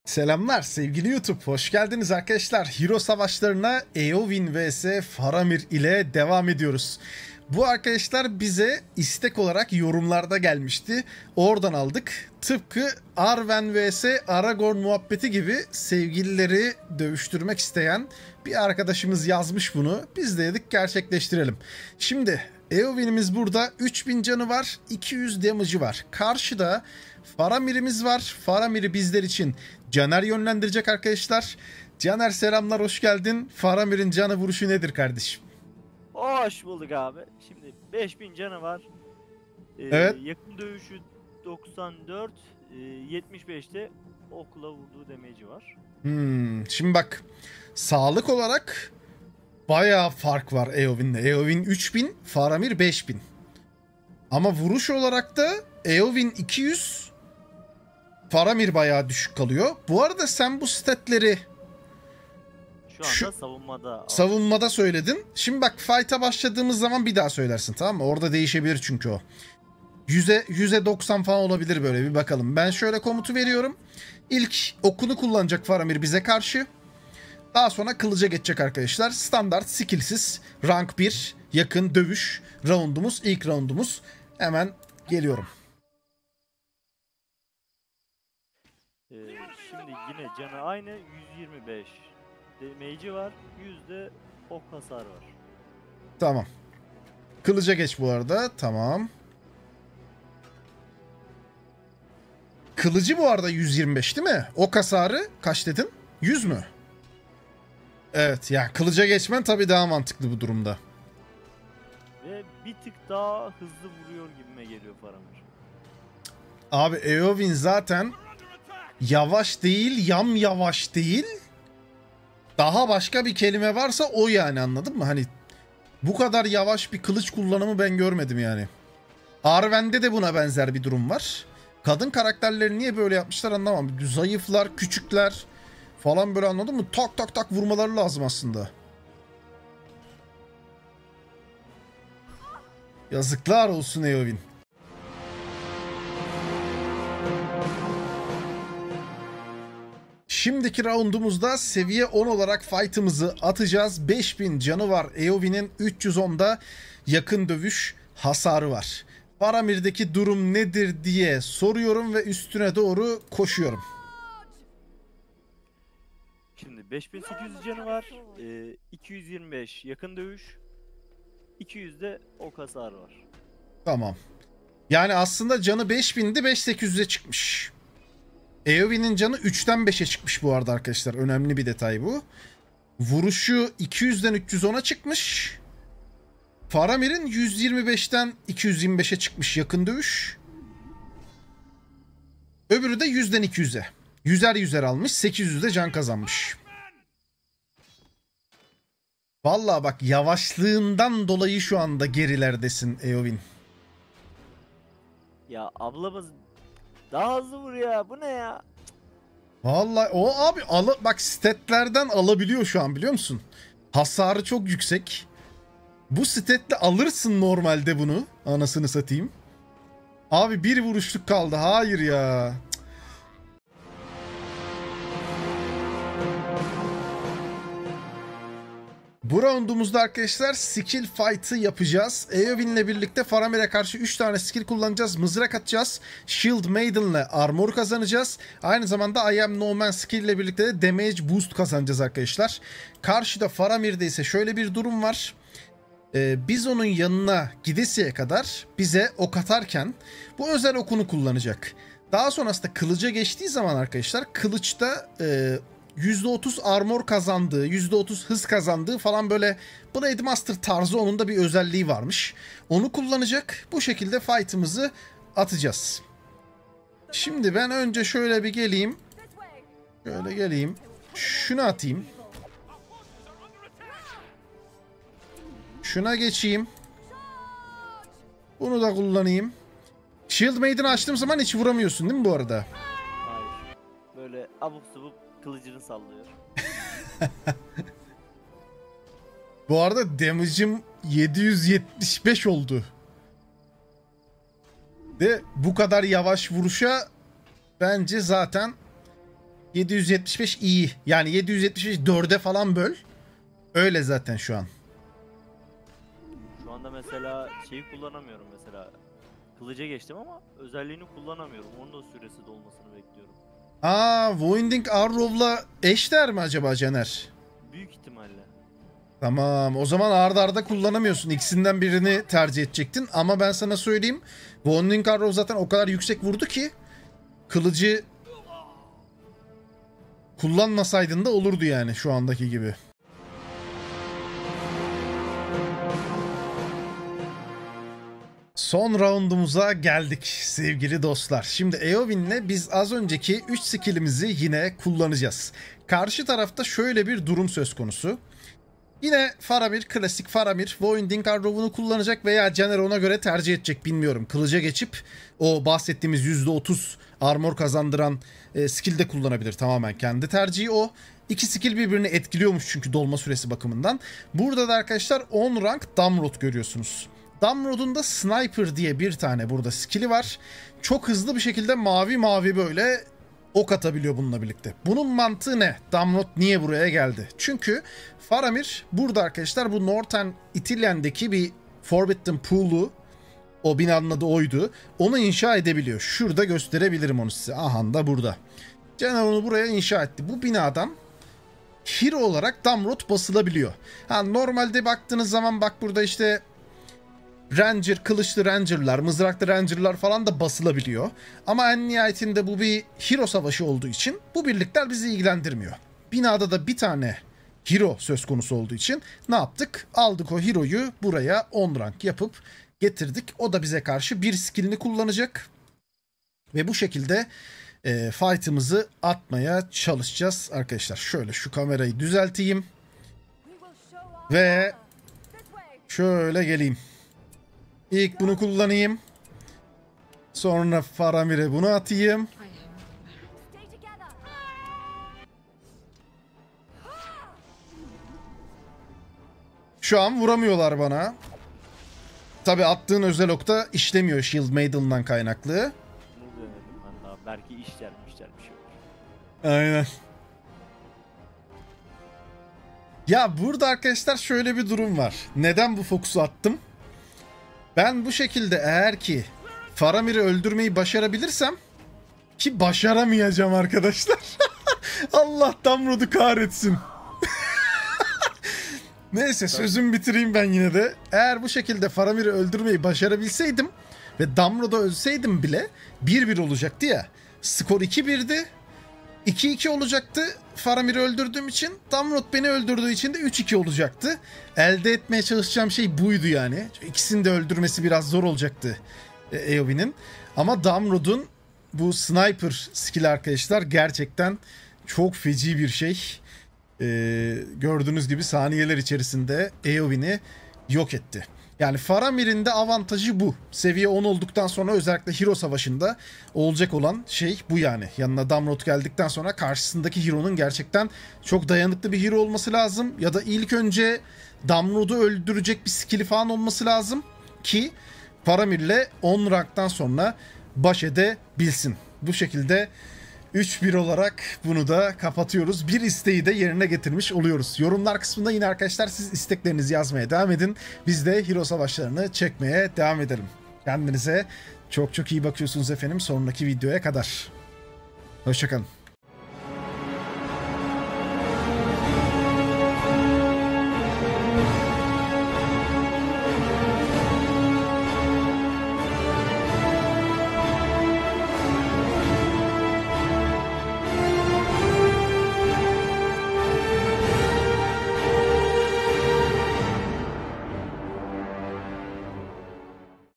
Selamlar sevgili YouTube. Hoş geldiniz arkadaşlar. Hero savaşlarına Eowyn vs Faramir ile devam ediyoruz. Bu arkadaşlar bize istek olarak yorumlarda gelmişti. Oradan aldık. Tıpkı Arwen vs Aragorn muhabbeti gibi sevgilileri dövüştürmek isteyen bir arkadaşımız yazmış bunu. Biz de dedik gerçekleştirelim. Şimdi Eowyn'imiz burada 3000 canı var, 200 damage'ı var. Karşıda Faramir'imiz var. Faramir'i bizler için Caner yönlendirecek arkadaşlar. Caner selamlar, hoş geldin. Faramir'in canı vuruşu nedir kardeşim? Hoş bulduk abi. Şimdi 5000 canı var. Evet. Yakın dövüşü 94, 75'te okla vurduğu demeci var. Şimdi bak, sağlık olarak bayağı fark var Eowyn'le. Eowyn 3000, Faramir 5000. Ama vuruş olarak da Eowyn 200, Faramir bayağı düşük kalıyor. Bu arada sen bu statleri Şu anda savunmada. savunmada söyledin. Şimdi bak, fight'a başladığımız zaman bir daha söylersin, tamam mı? Orada değişebilir çünkü o. 100'e 90 falan olabilir, böyle bir bakalım. Ben şöyle komutu veriyorum. İlk okunu kullanacak Faramir bize karşı. Daha sonra kılıca geçecek arkadaşlar. Standart skillsiz rank 1 yakın dövüş roundumuz, ilk roundumuz. Hemen geliyorum. Şimdi yine canı aynı, 125 damage'i var, 100'de ok hasar var. Tamam. Kılıca geç bu arada. Tamam. Kılıcı bu arada 125 değil mi? Ok hasarı kaç dedin? 100 mü? Evet ya, kılıca geçmen tabii daha mantıklı bu durumda. Ve bir tık daha hızlı vuruyor gibime geliyor Faramir. Abi Eowyn zaten yavaş değil, yavaş değil. Daha başka bir kelime varsa o, yani anladın mı? Hani bu kadar yavaş bir kılıç kullanımı ben görmedim yani. Arwen'de de buna benzer bir durum var. Kadın karakterleri niye böyle yapmışlar anlamam. Zayıflar, küçükler falan, böyle anladın mı? Tak tak tak vurmaları lazım aslında. Yazıklar olsun Eowyn. Şimdiki roundumuzda seviye 10 olarak fight'ımızı atacağız. 5000 canı var Eowyn'in, 310'da yakın dövüş hasarı var. Faramir'deki durum nedir diye soruyorum ve üstüne doğru koşuyorum. Şimdi 5800 canı var, 225 yakın dövüş, 200'de ok hasarı var. Tamam. Yani aslında canı 5000'di, 5800'e çıkmış. Eowyn'in canı 3'ten 5'e çıkmış bu arada arkadaşlar. Önemli bir detay bu. Vuruşu 200'den 310'a çıkmış. Faramir'in 125'ten 225'e çıkmış yakın dövüş. Öbürü de 100'den 200'e. 100'er almış. 800'de can kazanmış. Vallahi bak, yavaşlığından dolayı şu anda gerilerdesin Eowyn. Ya ablamız daha hızlı vuruyor, bu ne ya? Vallahi o abi bak, statlerden alabiliyor şu an, biliyor musun? Hasarı çok yüksek. Bu statle alırsın normalde bunu. Anasını satayım. Abi bir vuruşluk kaldı. Hayır ya. Bu roundumuzda arkadaşlar skill fight'ı yapacağız. Eowyn'le birlikte Faramir'e karşı 3 tane skill kullanacağız. Mızrak atacağız. Shield Maiden'le armor kazanacağız. Aynı zamanda I Am No Man skill ile birlikte de damage boost kazanacağız arkadaşlar. Karşıda Faramir'de ise şöyle bir durum var. Biz onun yanına gidesiye kadar bize ok atarken bu özel okunu kullanacak. Daha sonrasında kılıca geçtiği zaman arkadaşlar, kılıçta %30 armor kazandığı, %30 hız kazandığı falan, böyle Blade Master tarzı onun da bir özelliği varmış. Onu kullanacak. Bu şekilde fight'ımızı atacağız. Şimdi ben önce şöyle bir geleyim. Şöyle geleyim. Şunu atayım. Şuna geçeyim. Bunu da kullanayım. Shield Maiden'ı açtığım zaman hiç vuramıyorsun değil mi bu arada? Hayır. Böyle abuk subuk kılıcını sallıyor. Bu arada damage'im 775 oldu. De bu kadar yavaş vuruşa bence zaten 775 iyi. Yani 775 4'e falan böl. Öyle zaten şu an. Şu anda mesela şeyi kullanamıyorum mesela. Kılıca geçtim ama özelliğini kullanamıyorum. Onun da süresi dolmasını bekliyorum. Winding Arrow'la eşdeğer mi acaba Caner? Büyük ihtimalle. Tamam, o zaman arda arda kullanamıyorsun. İkisinden birini tercih edecektin. Ama ben sana söyleyeyim. Winding Arrow zaten o kadar yüksek vurdu ki kılıcı kullanmasaydın da olurdu yani şu andaki gibi. Son roundumuza geldik sevgili dostlar. Şimdi Eowyn'le biz az önceki 3 skillimizi yine kullanacağız. Karşı tarafta şöyle bir durum söz konusu. Yine Faramir, klasik Faramir, Winding Arrow'unu kullanacak veya Caner ona göre tercih edecek bilmiyorum. Kılıca geçip o bahsettiğimiz %30 armor kazandıran skill de kullanabilir, tamamen kendi tercihi o. İki skill birbirini etkiliyormuş çünkü dolma süresi bakımından. Burada da arkadaşlar 10 rank Damrod görüyorsunuz. Damrod'un da Sniper diye bir tane burada skill'i var. Çok hızlı bir şekilde mavi mavi böyle ok atabiliyor bununla birlikte. Bunun mantığı ne? Damrod niye buraya geldi? Çünkü Faramir burada arkadaşlar bu Northern Ithillen'deki bir Forbidden Pool'u, o binanın adı oydu, onu inşa edebiliyor. Şurada gösterebilirim onu size. Aha da burada. Caner onu buraya inşa etti. Bu binadan hero olarak Damrod basılabiliyor. Normalde baktığınız zaman bak burada işte Ranger, kılıçlı Ranger'lar, mızraklı Ranger'lar falan da basılabiliyor. Ama en nihayetinde bu bir hero savaşı olduğu için bu birlikler bizi ilgilendirmiyor. Binada da bir tane hero söz konusu olduğu için ne yaptık? Aldık o hero'yu buraya 10 rank yapıp getirdik. O da bize karşı bir skillini kullanacak. Ve bu şekilde fight'ımızı atmaya çalışacağız arkadaşlar. Şöyle şu kamerayı düzelteyim. Ve şöyle geleyim. İlk bunu kullanayım. Sonra Faramir'e bunu atayım. Şu an vuramıyorlar bana. Tabi attığın özel okta işlemiyor Shield Maiden'dan kaynaklı. Ne denedim ben daha? Belki işler bir şey olur. Aynen. Ya burada arkadaşlar şöyle bir durum var. Neden bu fokusu attım? Ben bu şekilde eğer ki Faramir'i öldürmeyi başarabilirsem, ki başaramayacağım arkadaşlar. Allah Damrod'u kahretsin. Neyse sözümü bitireyim ben yine de. Eğer bu şekilde Faramir'i öldürmeyi başarabilseydim ve Damrod'a ölseydim bile 1-1 olacaktı ya. Skor 2-1'di. 2-2 olacaktı Faramir'i öldürdüğüm için. Damrod beni öldürdüğü için de 3-2 olacaktı. Elde etmeye çalışacağım şey buydu yani. İkisini de öldürmesi biraz zor olacaktı Eowyn'in. Ama Damrod'un bu sniper skill arkadaşlar gerçekten çok feci bir şey. Gördüğünüz gibi saniyeler içerisinde Eowyn'i yok etti. Yani Faramir'in de avantajı bu. Seviye 10 olduktan sonra özellikle hero savaşında olacak olan şey bu yani. Yanına Damrod geldikten sonra karşısındaki hero'nun gerçekten çok dayanıklı bir hero olması lazım. Ya da ilk önce Damrod'u öldürecek bir skill'i falan olması lazım ki Faramir'le 10 ranktan sonra baş edebilsin. Bu şekilde 3-1 olarak bunu da kapatıyoruz. Bir isteği de yerine getirmiş oluyoruz. Yorumlar kısmında yine arkadaşlar siz isteklerinizi yazmaya devam edin. Biz de hero savaşlarını çekmeye devam edelim. Kendinize çok çok iyi bakıyorsunuz efendim. Sonraki videoya kadar. Hoşçakalın.